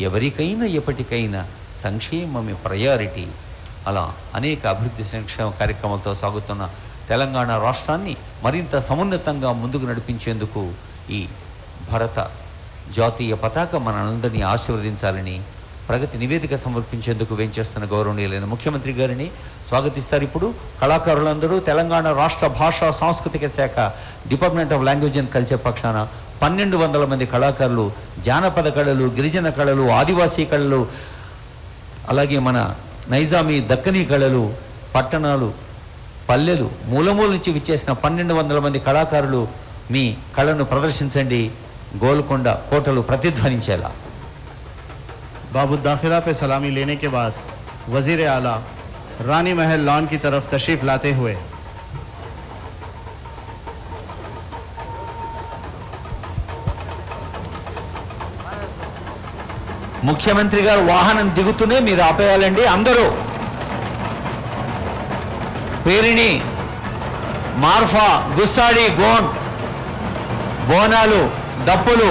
ఎవరికైనా ఎప్పటికైనా సంక్షేమమే ప్రయారిటీ. అలా అనేక అభివృద్ధి సంక్షేమ కార్యక్రమాలతో సాగుతున్న తెలంగాణ రాష్ట్రాన్ని మరింత సమున్నతంగా ముందుకు నడిపించేందుకు ఈ భారత జాతీయ పతాక మనందరినీ ఆశీర్వదించాలని ప్రగతి నివేదిక సమర్పించేందుకు వేంచేస్తున్న గౌరవనీయులైన ముఖ్యమంత్రి గారిని స్వాగతిస్తారు. ఇప్పుడు కళాకారులందరూ తెలంగాణ రాష్ట్ర భాషా సాంస్కృతిక శాఖ department of language and culture పక్షాన 1200 మంది కళాకారులు జానపద కళలు, గిరిజన కళలు, ఆదివాసీ కళలు, అలాగే మన నైజామీ దక్కనీ కళలు, పట్టణాలు, పల్లెలు, మూలమూల నుంచి విచ్చేసిన 1200 మంది కళాకారులు మీ కళను ప్రదర్శించండి. గోల్కొండ కోటలు ప్రతిధ్వనించేలా. बाबू दाखिला पे सलामी लेने के बाद वजीर आला रानी महल लॉन की तरफ तशरीफ लाते हुए ముఖ్యమంత్రి గారు వాహనం దిగుతూనే మీరు ఆపేయాలండి. అందరూ పేరిణి, మార్ఫా, గుస్సాడి, గోన్, బోనాలు, దప్పులు,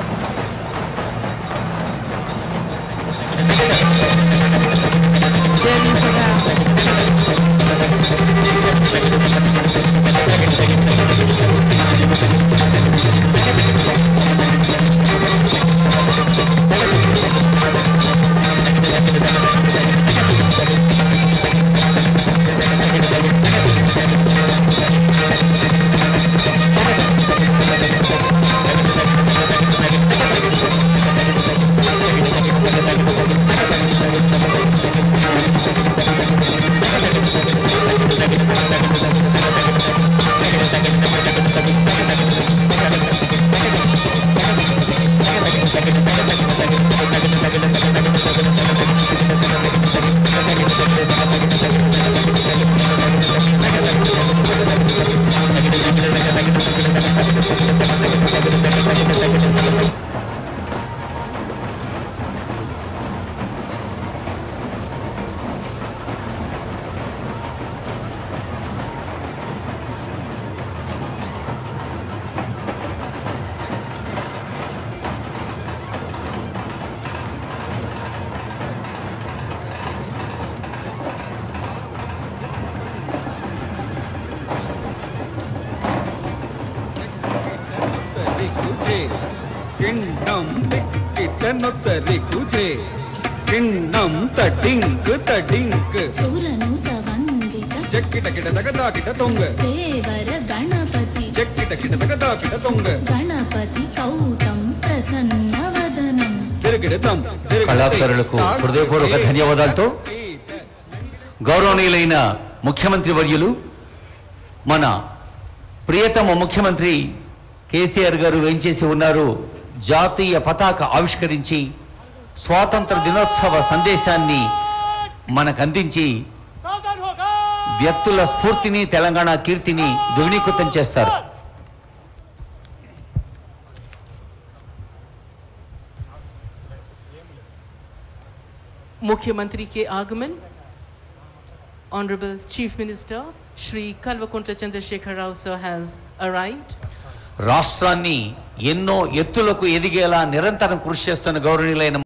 కిన్నం తడింక్ తడింక్ సురను తవందిత జక్కిట కిట తగదా కిట తొంగ దేవర గణపతి జక్కిట కిట తగదా కిట తొంగ గణపతి కౌతం ప్రసన్న వదనం తిరగడతం. కళాకారులకు హృదయపూర్వక ధన్యవాదాలతో గౌరవనీయులైన ముఖ్యమంత్రి వర్యులు మన ప్రియతమ ముఖ్యమంత్రి కేసీఆర్ గారు వేంచేసి ఉన్నారు. జాతీయ పతాక ఆవిష్కరించి స్వాతంత్ర దినోత్సవ సందేశాన్ని మనకు అందించి వ్యక్తుల స్ఫూర్తిని, తెలంగాణ కీర్తిని ద్విగుణీకృతం చేస్తారు. मुख्यमंत्री के आगमन Honorable Chief Minister Shri Kalvakuntla Chandrasekhar Rao sir has arrived. రాష్ట్రాన్ని ఎన్నో ఎత్తులకు ఎదిగేలా నిరంతరం కృషి చేస్తున్న గౌరవనీయులైన